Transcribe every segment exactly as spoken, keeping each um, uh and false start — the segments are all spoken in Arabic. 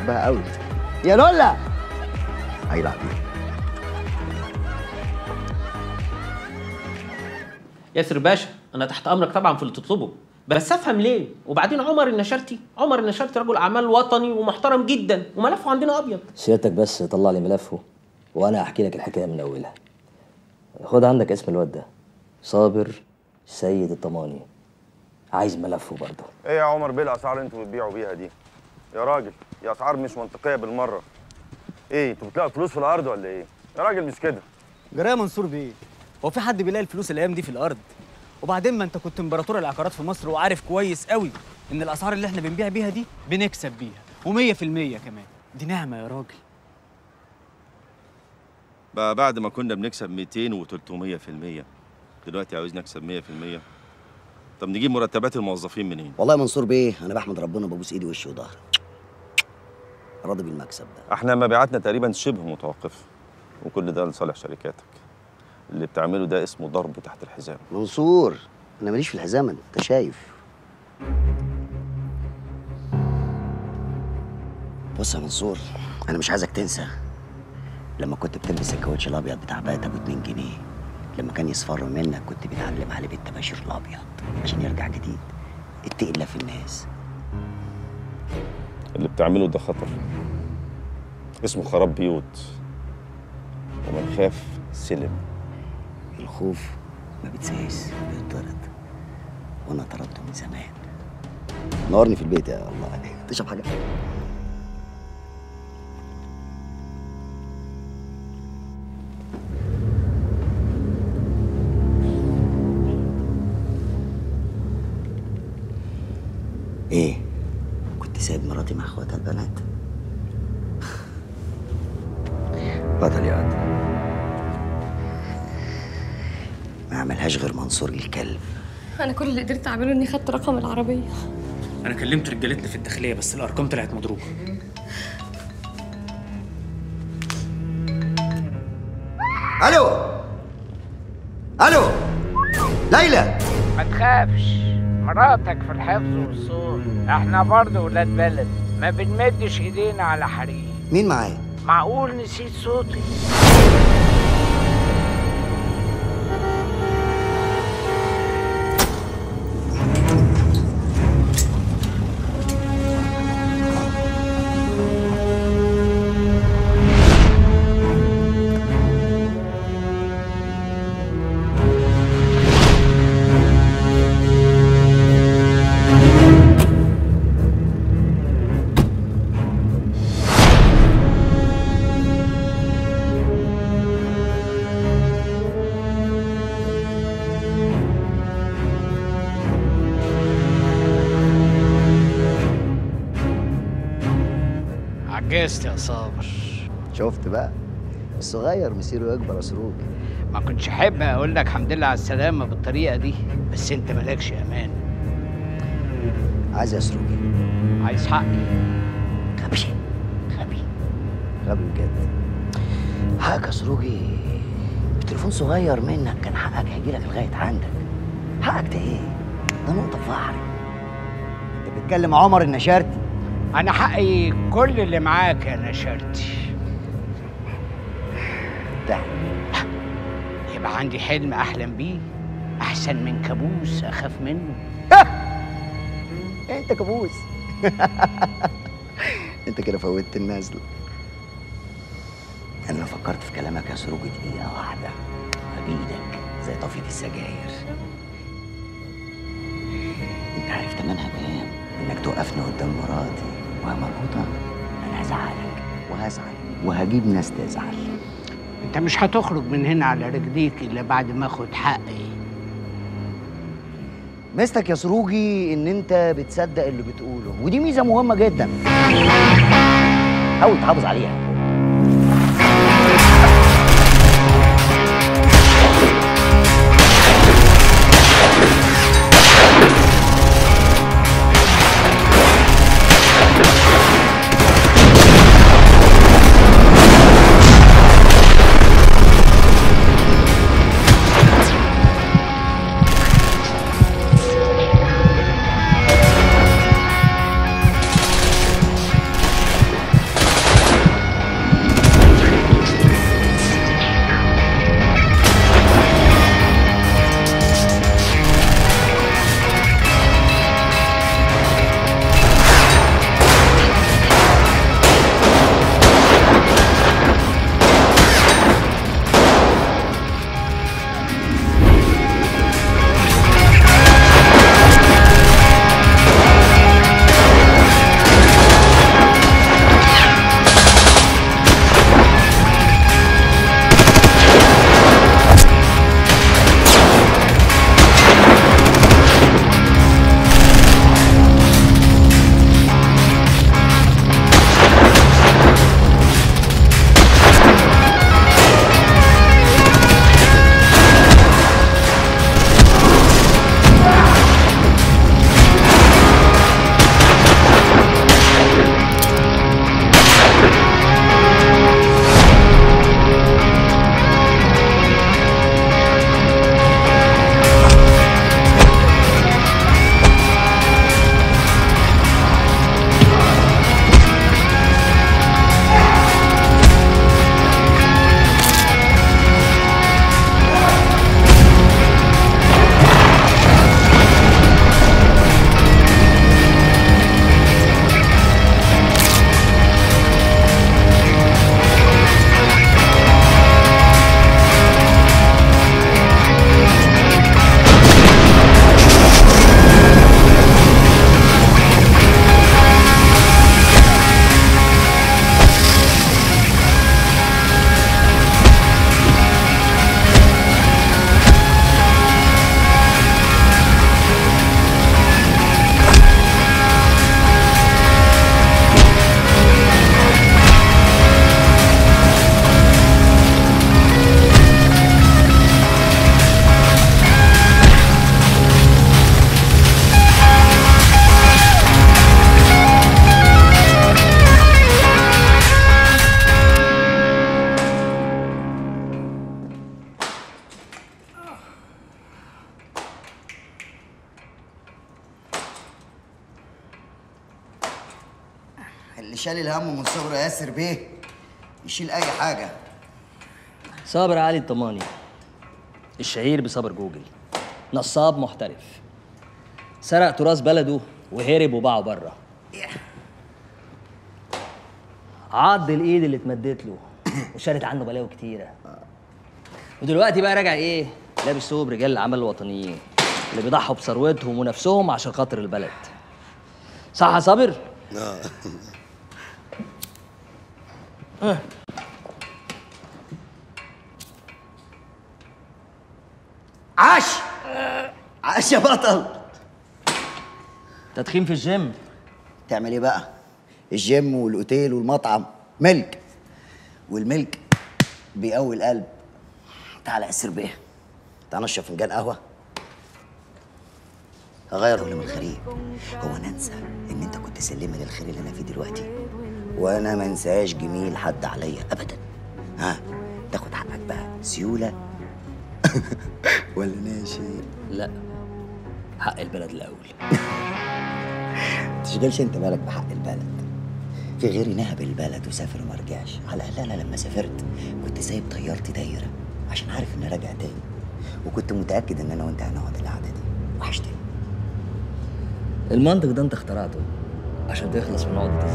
بحبها قوي. يا لولا هيلعب ايه؟ ياسر باشا، انا تحت امرك طبعا في اللي تطلبه، بس افهم ليه؟ وبعدين عمر النشارتي، عمر النشارتي رجل اعمال وطني ومحترم جدا وملفه عندنا ابيض. سيادتك بس طلع لي ملفه وانا احكي لك الحكايه من اولها. خد عندك اسم الواد ده، صابر سيد الطماني. عايز ملفه برضه. ايه يا عمر بيه الاسعار اللي انتوا بتبيعوا بيها دي؟ يا راجل دي اسعار مش منطقيه بالمره. ايه انتوا بتلاقوا فلوس في الارض ولا ايه؟ يا راجل مش كده. جرايه منصور بيه، هو في حد بيلاقي الفلوس الايام دي في الارض؟ وبعدين ما انت كنت امبراطور العقارات في مصر وعارف كويس قوي ان الاسعار اللي احنا بنبيع بيها دي بنكسب بيها ومية في المية كمان. دي نعمه يا راجل. بقى بعد ما كنا بنكسب ميتين وتلتمية في المية دلوقتي عاوز نكسب مية في المية. طب نجيب مرتبات الموظفين منين؟ والله يا منصور بيه انا بحمد ربنا ببوس ايدي وشي وظهري. راضي بالمكسب ده. احنا مبيعاتنا تقريبا شبه متوقفه، وكل ده لصالح شركاتك. اللي بتعمله ده اسمه ضرب تحت الحزام. منصور انا ماليش في الحزام، انت شايف. بص يا منصور، انا مش عايزك تنسى لما كنت بتلبس الكاوتش الابيض بتاع بات ابو اتنين جنيه، لما كان يصفر منك كنت بتعلم عليه بالطباشير الابيض عشان يرجع جديد. اتقي الله في الناس. اللي بتعمله ده خطر، اسمه خراب بيوت، ومن خاف سلم. الخوف ما بيتسيس، بيطرد، وانا طردته من زمان. نورني في البيت يا الله. تشرب حاجه؟ ايه كنت سايب مراتي مع اخواتها البنات؟ بطل يا واد، ما عملهاش غير منصور الكلب. انا كل اللي قدرت اعمله اني خدت رقم العربيه. انا كلمت رجالتنا في الداخليه بس الارقام طلعت مضروبه. الو الو ليلى، ما تخافش، مراتك في الحفظ والصون. احنا برضه ولاد بلد، ما بنمدش ايدينا على حريم. مين معايا؟ معقول نسيت صوتي؟ عجزت يا صابر. شفت بقى، الصغير مسيره يكبر يا سروج. ما كنتش احب اقول لك الحمد لله على السلامه بالطريقه دي، بس انت مالكش امان. عايز يا سروجي؟ عايز حقي. غبي غبي غبي بجد. حقك يا سروجي بتليفون صغير منك كان حقك هيجيلك لغايه عندك. حقك ده ايه؟ ده نقطه في بحري. انت بتتكلم عمر النشارتي. انا حقي كل اللي معاك يا نشارتي. ده يبقى عندي حلم احلم بيه احسن من كابوس اخاف منه. انت كابوس. انت كده فوتت النازله. انا لو فكرت في كلامك يا سروج دقيقه واحده هجيدك زي طفيه السجاير. انت عارف تمنها كام؟ انك توقفني قدام مراتي وهي مربوطه. انا هزعلك وهزعل وهجيب ناس تزعل. انت مش هتخرج من هنا على رجليك الا بعد ما اخد حقي. ميزتك يا سروجي ان انت بتصدق اللي بتقوله، ودي ميزه مهمه جدا. حاول تحافظ عليها. اللي شال الهم من صغره ياسر بيه يشيل اي حاجه. صابر علي الطماني، الشهير بصابر جوجل، نصاب محترف، سرق تراث بلده وهرب وباعه بره. عض الايد اللي اتمدت له وشالت عنه بلاوي كتيره. ودلوقتي بقى راجع ايه؟ لابس ثوب رجال الاعمال الوطنيين اللي بيضحوا بثروتهم ونفسهم عشان خاطر البلد. صح يا صابر؟ اه. اه. عاش عاش يا بطل. تدخين في الجيم. تعمل ايه بقى؟ الجيم والاوتيل والمطعم ملك، والملك بيقوي القلب. تعالى ياسر بيه، تعالى نشرب فنجان قهوه. هغير ولا من الخير؟ هو انا انسى ان انت كنت سلمي للخير اللي انا فيه دلوقتي؟ وانا ما انساش جميل حد عليا ابدا. ها تاخد حقك بقى سيوله ولا ناشي؟ لا، حق البلد الاول. تشغلش انت بالك بحق البلد. في غيري نهب البلد وسافر وما رجعش. على الاقل انا لما سافرت كنت سايب طيارتي دايره عشان عارف اني راجع تاني، وكنت متاكد ان انا وانت هنقعد القعده دي. وحشتني. المنطق ده انت اخترعته عشان تخلص من عقدة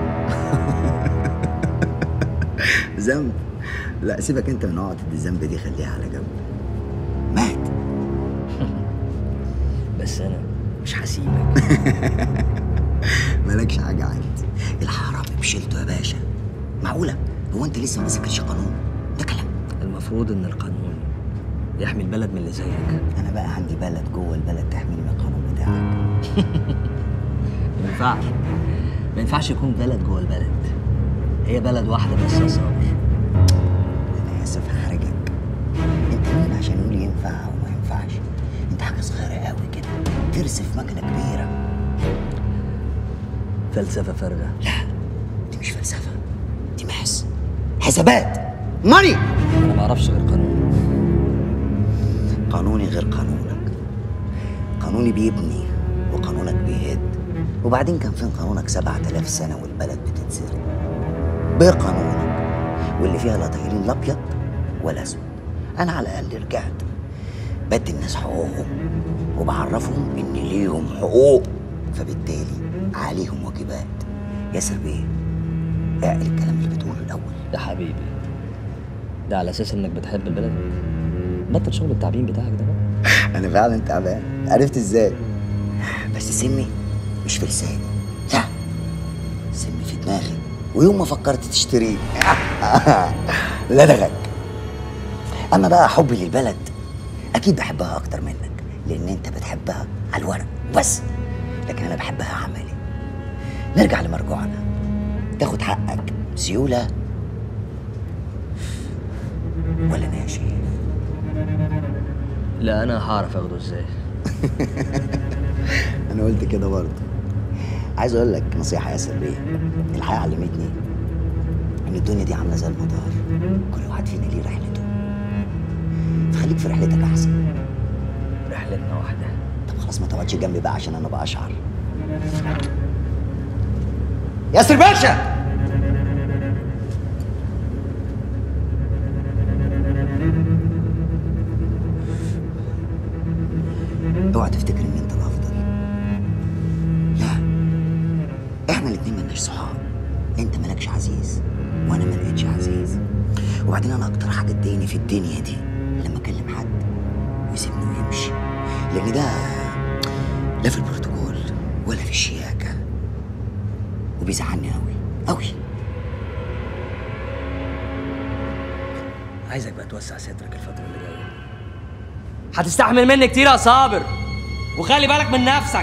الذنب. ذنب؟ لا سيبك انت من عقدة الذنب دي، خليها على جنب. مات. بس انا مش هسيبك. مالكش حاجه عندي. الحرامي بشيلته يا باشا. معقوله؟ هو انت لسه ما مسكتش قانون؟ ده كلام. المفروض ان القانون يحمي البلد من اللي زيك. انا بقى عندي بلد جوه البلد تحميني من القانون بتاعك. ما ينفعش ما ينفعش يكون بلد جوه البلد. هي بلد واحده بس يا صابر. انا اسف هحرجك. انت مين عشان يقول ينفع وما ينفعش؟ انت حاجه صغيره قوي كده ترسف مكنه كبيره. فلسفه فارغه. لا دي مش فلسفه، دي محس، حسابات، ماني. انا ما اعرفش غير قانون. قانوني غير قانونك. قانوني بيبني وقانونك بيهد. وبعدين كان فين قانونك سبعة آلاف سنة والبلد بتتسرق؟ بقانونك واللي فيها لا طايرين لا ابيض ولا اسود. انا على الاقل رجعت بدي الناس حقوقهم وبعرفهم ان ليهم حقوق، فبالتالي عليهم واجبات. ياسر بيه اعقل الكلام اللي بتقوله الاول. يا حبيبي ده على اساس انك بتحب البلد. بطل شغل التعبين بتاعك ده بقى. انا فعلا تعبان. عرفت ازاي؟ بس سمي مش في لساني، لا سمي في دماغي. ويوم ما فكرت تشتريه لدغك. اما بقى حبي للبلد اكيد بحبها اكتر منك، لان انت بتحبها على الورق بس، لكن انا بحبها عملي. نرجع لمرجوعنا. تاخد حقك سيوله ولا ناشي؟ لا انا هعرف اخده ازاي. انا قلت كده برضه. عايز اقول لك نصيحه يا ياسر بيه. الحياه علمتني ان الدنيا دي عامله زي المطار، كل واحد فينا ليه رحلته، فخليك في رحلتك احسن. رحلتنا واحده. طب خلاص ما تقعدش جنبي بقى عشان انا بقشعر. ياسر باشا، اوعى تفتكر ان انت الافضل. لا احنا الاتنين مالناش صحاب. انت مالكش عزيز وانا ما لقيتش عزيز. وبعدين انا اكتر حاجه تضايقني في الدنيا دي لما اكلم حد ويسيبني ويمشي، لان ده لا في البروتوكول ولا في الشياكه، وبيزعلني قوي قوي. عايزك بقى توسع صدرك الفتره اللي جايه. هتستحمل مني كتير يا صابر، وخلي بالك من نفسك.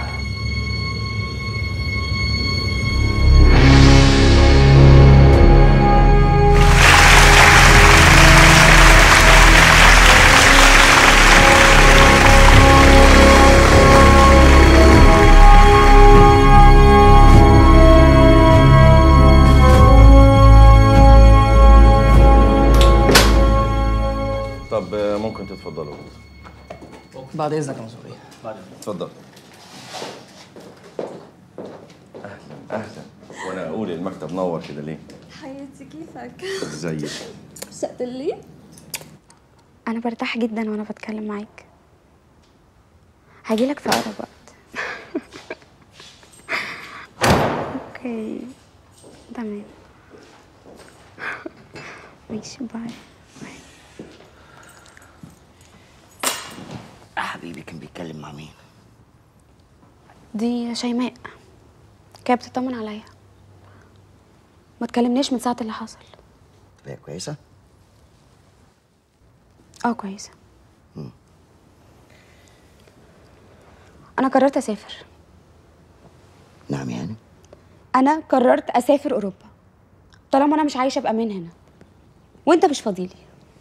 طب ممكن تتفضلوا. بعد اذنك يا مصوري. اتفضل. اهلا اهلا. وانا قولي المكتب نور كده ليه؟ حياتي كيفك؟ ازيك؟ اشتقت لي؟ أنا برتاح جدا وأنا بتكلم معاك. هجيلك في أقرب وقت. أوكي تمام. ماشي باي. حبيبي كان بيتكلم مع مين؟ دي شيماء، كانت بتطمن عليا. ما تكلمنيش من ساعة اللي حصل. هي كويسة؟ اه كويسة. مم. أنا قررت أسافر. نعم يعني؟ أنا قررت أسافر أوروبا طالما أنا مش عايشة بأمان هنا وأنت مش فاضيلي.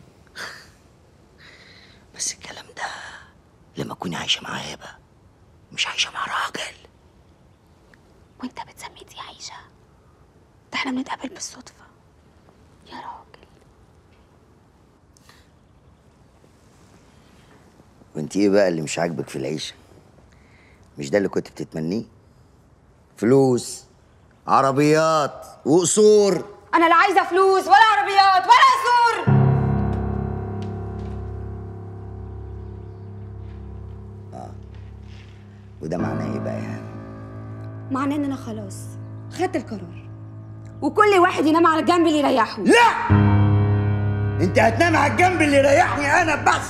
بس الكلام ده لما تكوني عايشة مع هبة، مش عايشة مع راجل. وأنت بتسمي دي عايشة؟ ده احنا بنتقابل بالصدفة يا راجل. وانت ايه بقى اللي مش عاجبك في العيشة؟ مش ده اللي كنت بتتمنيه؟ فلوس، عربيات وقصور. أنا لا عايزة فلوس ولا عربيات ولا قصور. وده معناه ايه بقى يعني؟ معناه إن أنا خلاص خدت القرار وكل واحد ينام على الجنب اللي يريحه. لا! انت هتنام على الجنب اللي يريحني انا بس.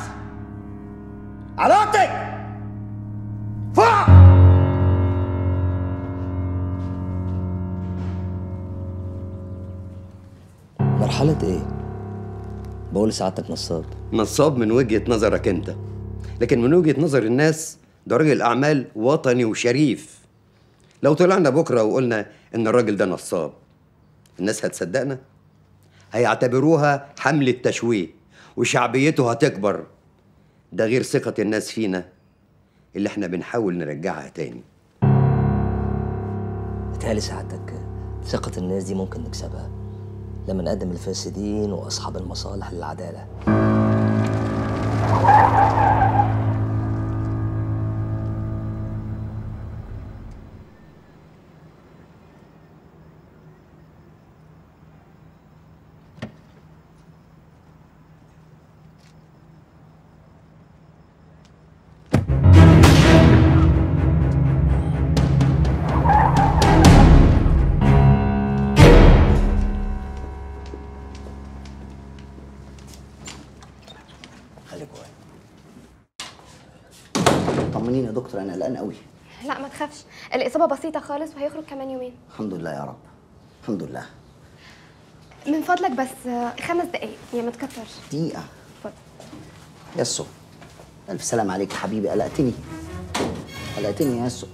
علاقتك فوق. مرحلة ايه؟ بقول لسعادتك نصاب. نصاب من وجهة نظرك انت، لكن من وجهة نظر الناس ده راجل اعمال وطني وشريف. لو طلعنا بكره وقلنا ان الراجل ده نصاب، الناس هتصدقنا؟ هيعتبروها حملة تشويه وشعبيته هتكبر. ده غير ثقة الناس فينا اللي احنا بنحاول نرجعها تاني. بتهيألي سعادتك ثقة الناس دي ممكن نكسبها لما نقدم الفاسدين وأصحاب المصالح للعدالة. طمنيني يا دكتور، انا قلقان قوي. لا ما تخافش، الإصابة بسيطة خالص وهيخرج كمان يومين. الحمد لله يا رب، الحمد لله. من فضلك بس خمس دقايق يعني ما تكترش. دقيقة. اتفضل. ياسو، ألف سلام عليك يا حبيبي، قلقتني قلقتني يا ياسو.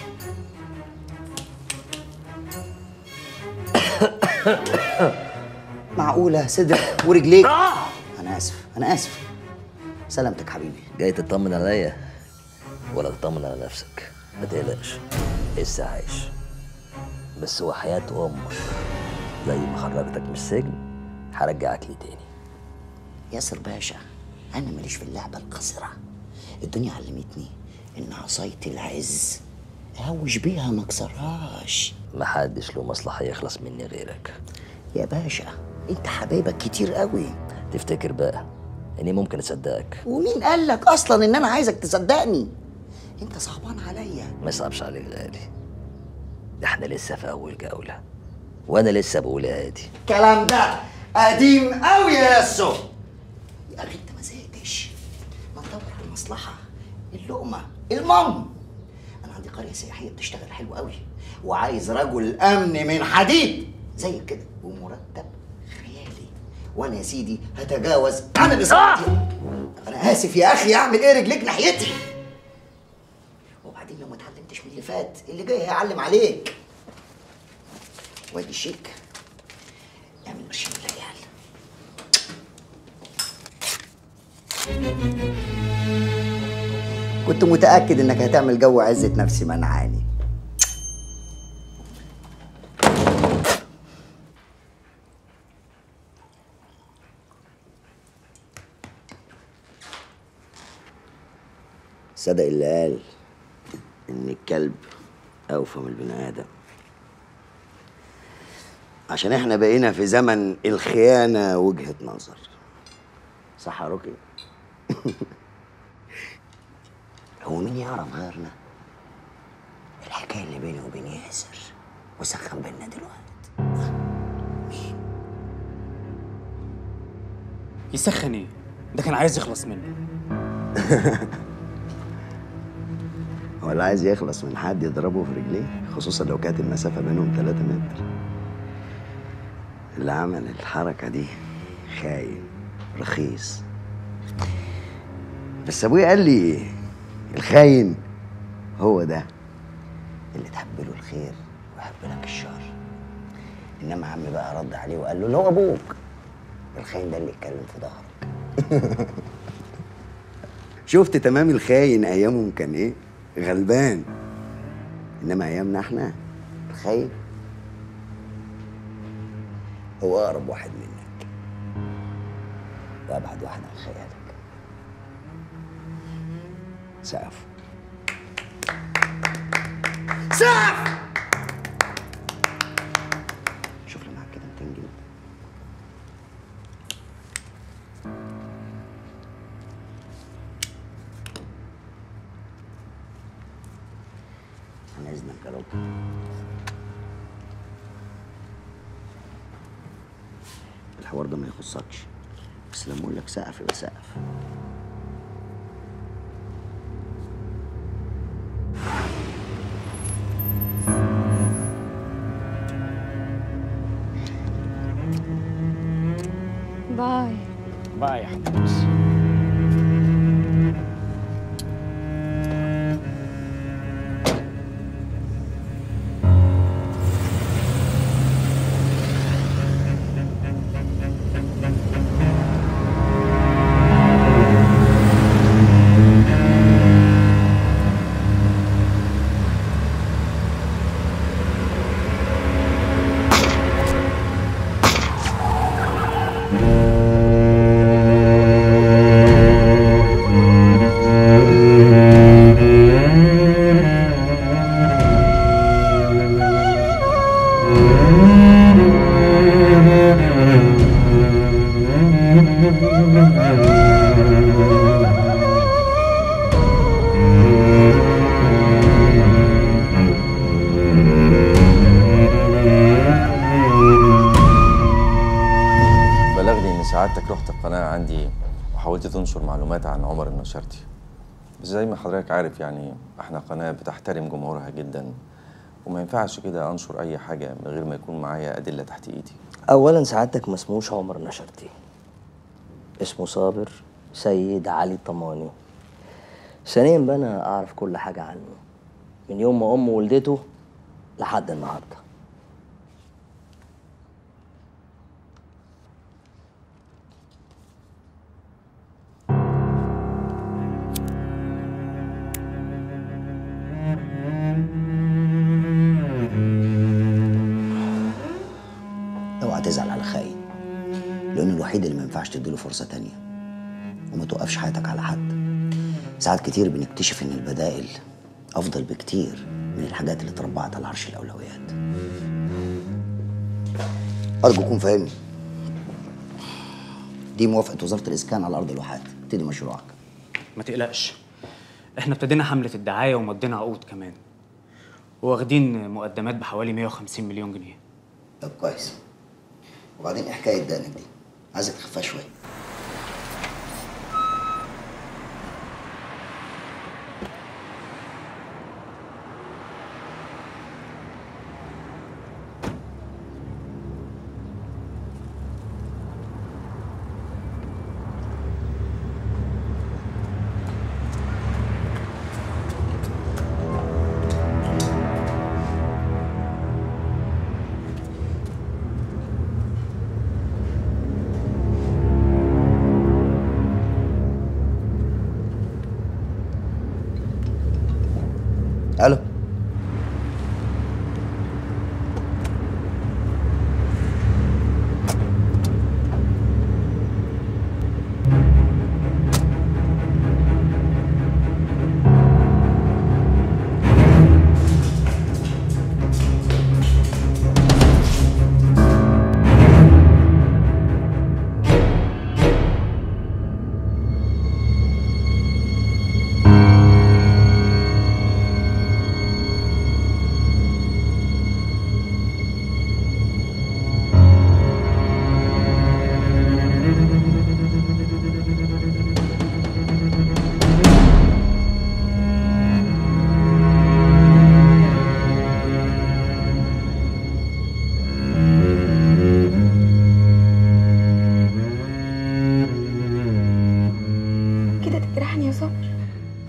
معقولة صدرك ورجليك؟ أنا آسف أنا آسف. سلامتك حبيبي. جاي تطمن عليا ولا تطمن على نفسك؟ ما تقلقش، لسه عايش، بس وحياة أمك زي ما خرجتك من السجن هرجعك لي تاني. ياسر باشا، أنا ماليش في اللعبة القصيرة. الدنيا علمتني إن عصاية العز هوش بيها ما اكسرهاش. محدش له مصلحة يخلص مني غيرك يا باشا، انت حبايبك كتير قوي. تفتكر بقى اني ممكن اصدقك؟ ومين قال لك اصلا ان انا عايزك تصدقني؟ انت صعبان عليا. ما يصعبش عليك غالي، ده احنا لسه في اول جولة وانا لسه بقول يا هادي. الكلام ده قديم قوي يا ياسو. يا اخي انت ما زهقتش؟ ما تدور على المصلحة، اللقمة، المام. انا عندي قرية سياحية بتشتغل حلو قوي وعايز رجل امن من حديد زي كده ومرتب خيالي، وانا يا سيدي هتجاوز عن الاصابات دي. انا اسف يا اخي، اعمل ايه رجليك ناحيتي؟ وبعدين لو ما اتعلمتش من اللي فات اللي جاي هيعلم عليك. وادي الشيك، اعمل قرشين العيال. كنت متأكد انك هتعمل جو عزة نفسي منعاني. صدق اللي قال ان الكلب اوفى من البني ادم. عشان احنا بقينا في زمن الخيانة وجهة نظر. صح يا روكي؟ هو مين يعرف غيرنا الحكاية اللي بيني وبين ياسر وسخن بينا دلوقتي؟ يسخن ايه؟ ده كان عايز يخلص مني. هو اللي عايز يخلص من حد يضربه في رجليه، خصوصا لو كانت المسافة بينهم تلاتة متر. اللي عمل الحركة دي خاين رخيص. بس ابويا قال لي الخاين هو ده اللي تحب له الخير ويحب لك الشر. انما عمي بقى رد عليه وقال له اللي هو ابوك، الخاين ده اللي يتكلم في ظهرك. شفت تمام الخاين ايامهم كان ايه؟ غلبان. انما ايامنا احنا الخاين هو اقرب واحد منك وابعد واحد عن خيالك. سقف سقف. شوف لي معاك كده ميتين جنيه. عن اذنك يا رب. الحوار ده ما يخصكش، بس لما اقول لك سقف يبقى سقف. باي باي يا حبيبتي. بلغني ان سعادتك رحت القناه عندي وحاولت تنشر معلومات عن عمر النشارتي، بس زي ما حضرتك عارف يعني احنا قناه بتحترم جمهورها جدا، وما ينفعش كده انشر اي حاجه من غير ما يكون معايا ادله تحت ايدي. اولا سعادتك ما اسموش عمر نشارتي، اسمه صابر سيد علي طماني. ثانيا بقى انا اعرف كل حاجه عنه من يوم ما امه ولدته لحد النهارده. اوعى تزعل على خاين، لانه الوحيد اللي ما ينفعش تديله فرصه تانية. وما توقفش حياتك على حد. ساعات كتير بنكتشف ان البدائل افضل بكتير من الحاجات اللي اتربعت على عرش الاولويات. ارجو تكون فاهمني. دي موافقه وزاره الاسكان على ارض الواحات، ابتدي مشروعك. ما تقلقش، احنا ابتدينا حمله الدعايه ومضينا عقود كمان، واخدين مقدمات بحوالي مية وخمسين مليون جنيه. طب كويس. وبعدين ايه حكايه دقنك دي؟ عايزك تخفها شويه. الو.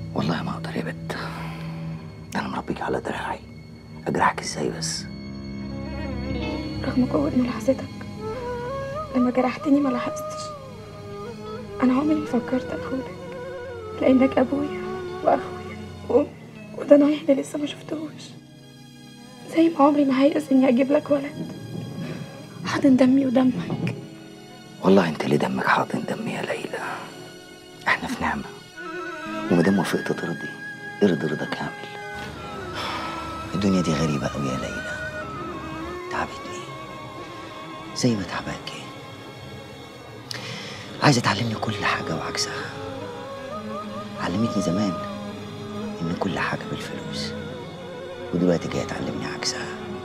والله ما اقدر يا بت، انا مربيك على دراعي، اجرحك ازاي بس؟ رغم قوة ملاحظتك لما جرحتني ما لاحظتش. انا عمري ما فكرت اخونك لانك ابويا واخويا وامي وده نايح اللي لسه ما شفتهوش. زي ما عمري ما هيأس اني اجيب لك ولد حاضن دمي ودمك. والله انت اللي دمك حاضن دمي يا ليلى. احنا في نعمة، ومادام وافقت ترضي ارضي رضا كامل. الدنيا دي غريبة قوي يا ليلى، تعبتني زي ما تعباكي. عايزة تعلمني كل حاجة وعكسها. علمتني زمان إن كل حاجة بالفلوس، ودلوقتي جاية تعلمني عكسها.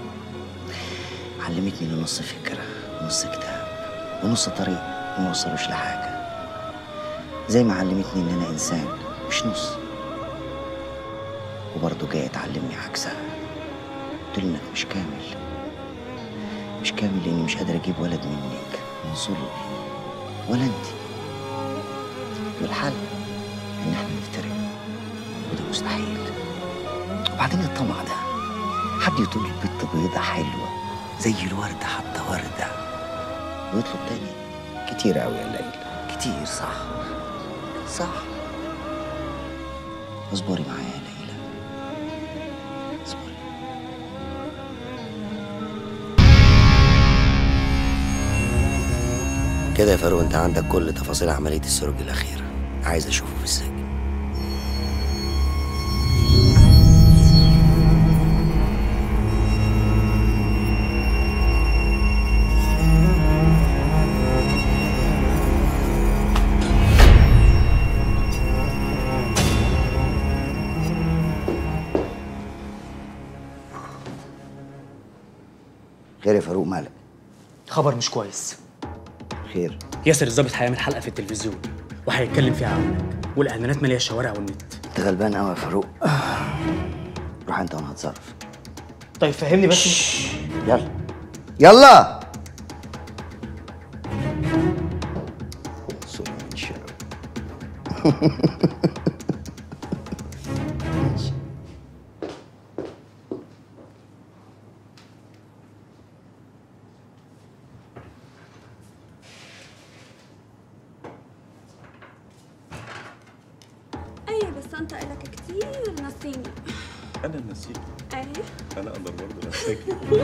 علمتني إن نص فكرة ونص كتاب ونص طريق ما يوصلوش لحاجة، زي ما علمتني إن أنا إنسان مش نص. وبرضه جاية تعلمني عكسها، تقول إنك مش كامل، مش كامل لأني مش قادر أجيب ولد منك من صلبي ولا أنت. والحل إن إحنا نفترق، وده مستحيل. وبعدين الطمع ده، حد يطول بنت بيضة حلوة زي الوردة حتى وردة ويطلب تاني؟ كتير أوي يا ليلى، كتير. صح صح. اصبري معايا يا ليلى، اصبري. كده يا فاروق انت عندك كل تفاصيل عملية السروج الأخيرة، عايز أشوفه في السجن. خير يا فاروق، مالك؟ خبر مش كويس. خير؟ ياسر الظابط هيعمل حلقه في التلفزيون وهيتكلم فيها عنك، والاعلانات ماليه الشوارع والنت. انت غلبان قوي يا فاروق. روح انت وانا هتصرف. طيب فهمني بس. يلا يلا. صوم من شرب. انت قالك كتير نسيني. انا نسيت. ايه انا اقدر برضه انساك.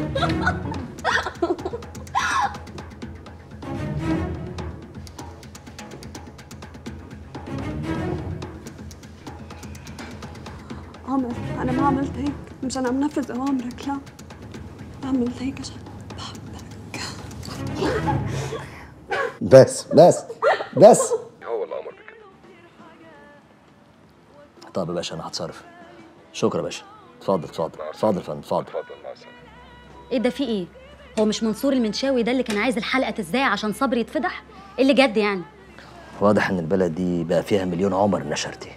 عمر انا ما عملت هيك مشان عم نفذ اوامرك، لا عملت هيك عشان بحبك. بس بس بس هو الامر بكده. طب يا باشا انا هتصرف. شكرا يا باشا. اتفضل اتفضل اتفضل يا فندم اتفضل. اتفضل مع السلامه. ايه ده في ايه؟ هو مش منصور المنشاوي ده اللي كان عايز الحلقه تذاع عشان صبري يتفضح؟ ايه اللي جد يعني؟ واضح ان البلد دي بقى فيها مليون عمر نشرتي.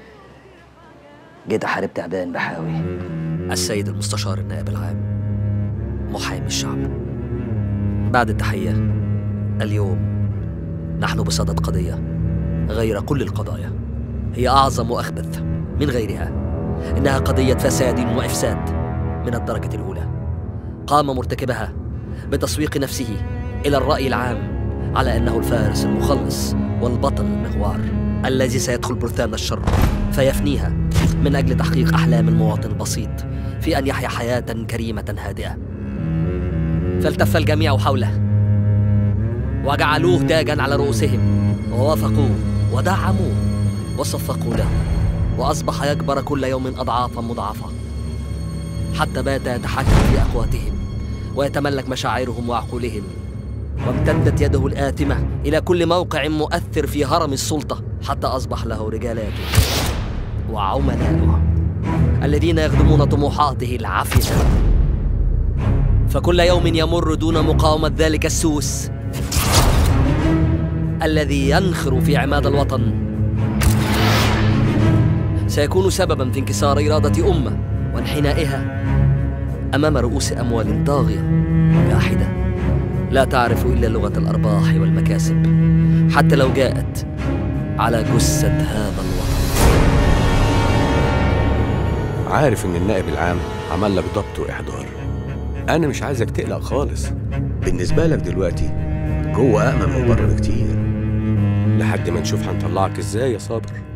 جيت احارب تعبان بحاوي. السيد المستشار النائب العام محامي الشعب، بعد التحيه، اليوم نحن بصدد قضيه غير كل القضايا، هي اعظم واخبث من غيرها. انها قضيه فساد وافساد من الدرجه الاولى، قام مرتكبها بتسويق نفسه الى الراي العام على انه الفارس المخلص والبطل المغوار الذي سيدخل برثان الشر فيفنيها من أجل تحقيق أحلام المواطن البسيط في أن يحيا حياة كريمة هادئة. فالتف الجميع حوله وجعلوه تاجا على رؤوسهم ووافقوه ودعموه وصفقوا له، وأصبح يكبر كل يوم أضعافا مضاعفة حتى بات يتحكم في أقواتهم ويتملك مشاعرهم وعقولهم، وامتدت يده الآثمة إلى كل موقع مؤثر في هرم السلطة حتى أصبح له رجالاته وعملاؤه الذين يخدمون طموحاته العافية. فكل يوم يمر دون مقاومة ذلك السوس الذي ينخر في عماد الوطن سيكون سببا في انكسار إرادة أمة وانحنائها أمام رؤوس أموال طاغية جاحدة لا تعرف إلا لغة الأرباح والمكاسب، حتى لو جاءت على جثة هذا الوطن. عارف ان النائب العام عمل لك ضبط واحضار. انا مش عايزك تقلق خالص. بالنسبه لك دلوقتي جوه امن من بره بكتير، لحد ما نشوف هنطلعك ازاي يا صابر.